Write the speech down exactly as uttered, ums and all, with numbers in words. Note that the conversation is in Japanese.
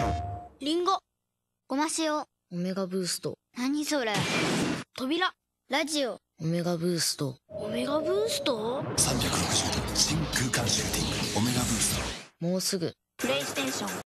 リンゴ。 ごま塩。 オメガブースト。 何それ。 扉。 ラジオ。 オメガブースト。 オメガブースト。 さんびゃくろくじゅうど真空間シューティングオメガブースト。 もうすぐプレイステーション